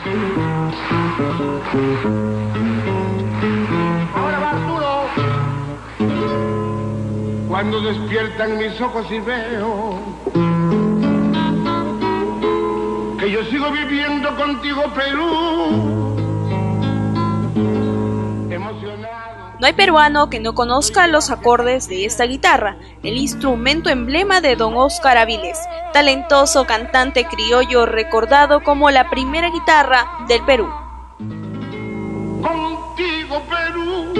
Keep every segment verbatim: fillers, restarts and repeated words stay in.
Ahora va Arturo. Cuando despiertan mis ojos y veo que yo sigo viviendo contigo, Perú. No hay peruano que no conozca los acordes de esta guitarra, el instrumento emblema de don Óscar Avilés, talentoso cantante criollo recordado como la primera guitarra del Perú. Contigo, Perú,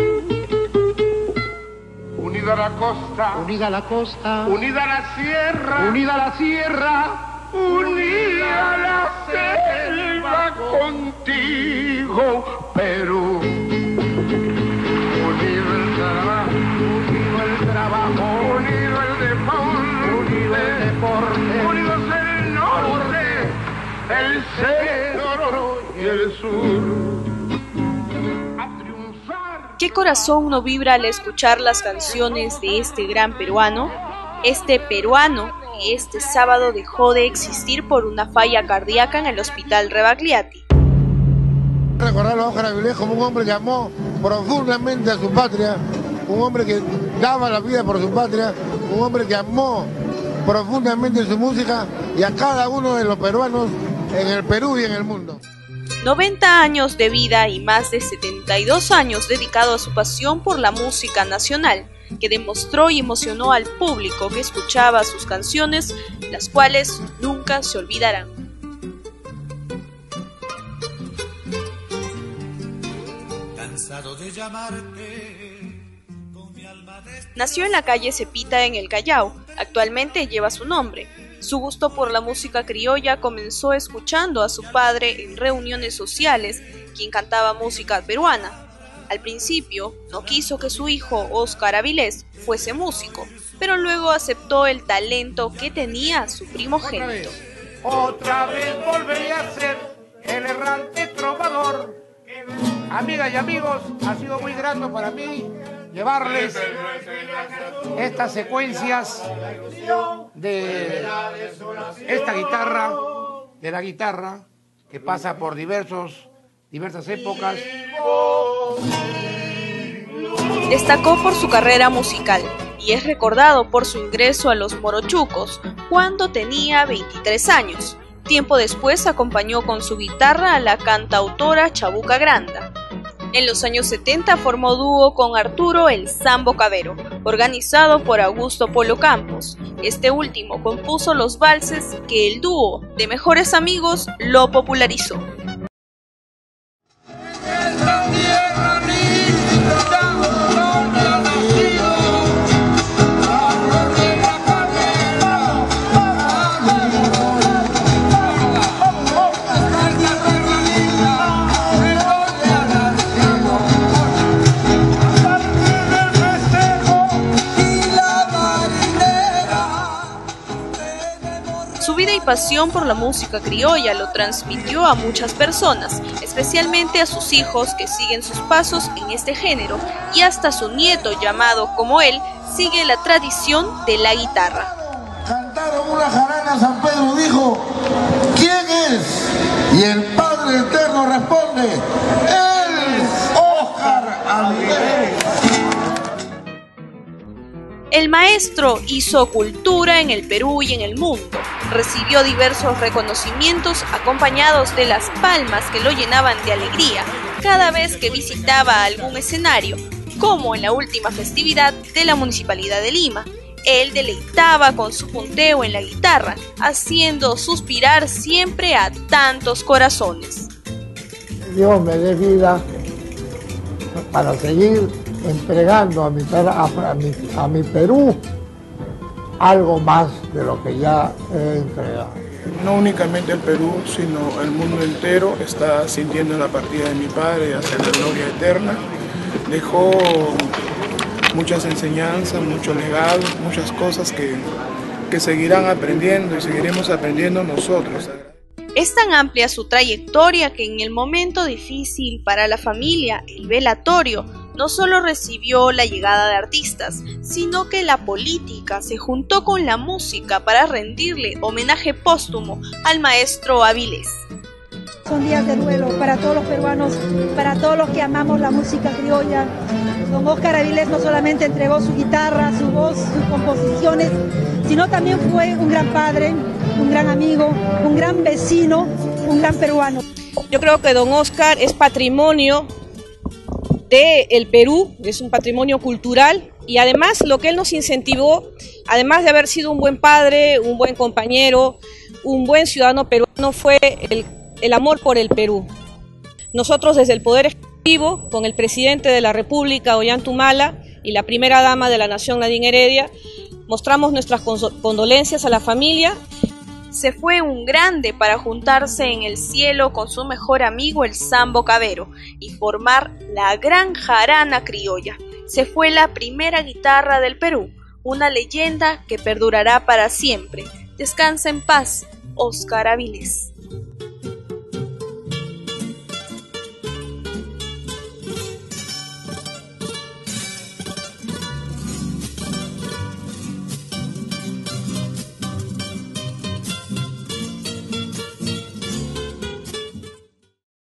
unida a la costa, unida a la costa, unida a la sierra, unida a la sierra, unida a la selva, contigo, Perú. Unido el deporte, unido el deporte, unidos el norte, el centro y el sur. A triunfar. ¿Qué corazón no vibra al escuchar las canciones de este gran peruano? Este peruano que este sábado dejó de existir por una falla cardíaca en el hospital Rebagliati. Recordar a Óscar Avilés como un hombre que amó profundamente a su patria, un hombre que daba la vida por su patria, un hombre que amó profundamente su música y a cada uno de los peruanos en el Perú y en el mundo. noventa años de vida y más de setenta y dos años dedicado a su pasión por la música nacional, que demostró y emocionó al público que escuchaba sus canciones, las cuales nunca se olvidarán. Cansado de llamarte. Nació en la calle Cepita en el Callao, actualmente lleva su nombre. Su gusto por la música criolla comenzó escuchando a su padre en reuniones sociales, quien cantaba música peruana. Al principio no quiso que su hijo Óscar Avilés fuese músico, pero luego aceptó el talento que tenía su primogénito. Otra vez volveré a ser el errante trovador. Amigas y amigos, ha sido muy grato para mí llevarles estas secuencias de esta guitarra, de la guitarra que pasa por diversos, diversas épocas. Destacó por su carrera musical y es recordado por su ingreso a los Morochucos cuando tenía veintitrés años. Tiempo después acompañó con su guitarra a la cantautora Chabuca Granda. En los años setenta formó dúo con Arturo el Sambo Cabero, organizado por Augusto Polo Campos. Este último compuso los valses que el dúo de Mejores Amigos lo popularizó. Su vida y pasión por la música criolla lo transmitió a muchas personas, especialmente a sus hijos que siguen sus pasos en este género, y hasta su nieto, llamado como él, sigue la tradición de la guitarra. Cantaron una jarana, San Pedro dijo, ¿quién es? Y el Padre Eterno responde, él es Óscar Avilés. El maestro hizo cultura en el Perú y en el mundo. Recibió diversos reconocimientos acompañados de las palmas que lo llenaban de alegría cada vez que visitaba algún escenario, como en la última festividad de la Municipalidad de Lima. Él deleitaba con su punteo en la guitarra, haciendo suspirar siempre a tantos corazones. Dios me dé vida para seguir entregando a mi, a, mi, a mi Perú algo más de lo que ya he entregado. No únicamente el Perú, sino el mundo entero está sintiendo la partida de mi padre hacia la gloria eterna. Dejó muchas enseñanzas, muchos legados, muchas cosas que, que seguirán aprendiendo y seguiremos aprendiendo nosotros. Es tan amplia su trayectoria que en el momento difícil para la familia, el velatorio, no solo recibió la llegada de artistas, sino que la política se juntó con la música para rendirle homenaje póstumo al maestro Avilés. Son días de duelo para todos los peruanos, para todos los que amamos la música criolla. Don Óscar Avilés no solamente entregó su guitarra, su voz, sus composiciones, sino también fue un gran padre, un gran amigo, un gran vecino, un gran peruano. Yo creo que don Óscar es patrimonio del Perú, es un patrimonio cultural, y además lo que él nos incentivó, además de haber sido un buen padre, un buen compañero, un buen ciudadano peruano, fue el, el amor por el Perú. Nosotros desde el Poder Ejecutivo, con el presidente de la República, Ollanta Humala, y la primera dama de la Nación, Nadine Heredia, mostramos nuestras condolencias a la familia. Se fue un grande para juntarse en el cielo con su mejor amigo el Sambo Cabero y formar la gran jarana criolla. Se fue la primera guitarra del Perú, una leyenda que perdurará para siempre. Descansa en paz, Óscar Avilés.